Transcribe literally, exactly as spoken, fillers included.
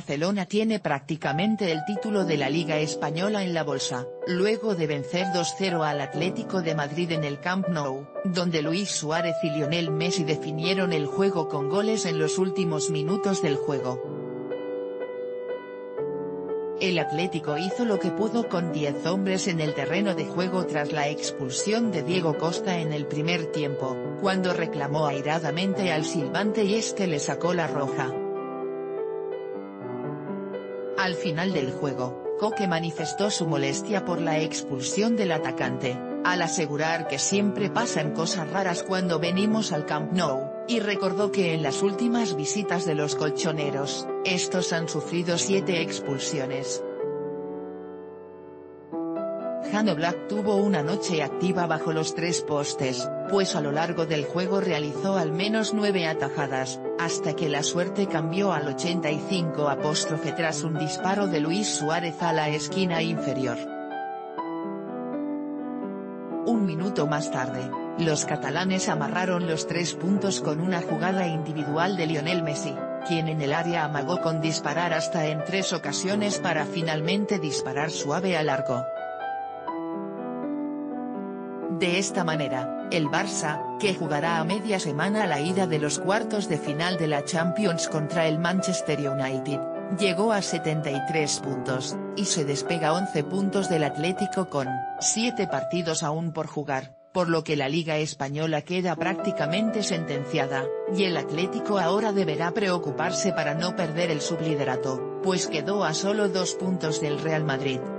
Barcelona tiene prácticamente el título de la Liga Española en la bolsa, luego de vencer dos cero al Atlético de Madrid en el Camp Nou, donde Luis Suárez y Lionel Messi definieron el juego con goles en los últimos minutos del juego. El Atlético hizo lo que pudo con diez hombres en el terreno de juego tras la expulsión de Diego Costa en el primer tiempo, cuando reclamó airadamente al silbante y este le sacó la roja. Al final del juego, Koke manifestó su molestia por la expulsión del atacante, al asegurar que siempre pasan cosas raras cuando venimos al Camp Nou, y recordó que en las últimas visitas de los colchoneros, estos han sufrido siete expulsiones. Jano Black tuvo una noche activa bajo los tres postes, pues a lo largo del juego realizó al menos nueve atajadas, hasta que la suerte cambió al ochenta y cinco apóstrofe tras un disparo de Luis Suárez a la esquina inferior. Un minuto más tarde, los catalanes amarraron los tres puntos con una jugada individual de Lionel Messi, quien en el área amagó con disparar hasta en tres ocasiones para finalmente disparar suave al arco. De esta manera, el Barça, que jugará a media semana la ida de los cuartos de final de la Champions contra el Manchester United, llegó a setenta y tres puntos, y se despega once puntos del Atlético con siete partidos aún por jugar, por lo que la Liga Española queda prácticamente sentenciada, y el Atlético ahora deberá preocuparse para no perder el subliderato, pues quedó a solo dos puntos del Real Madrid.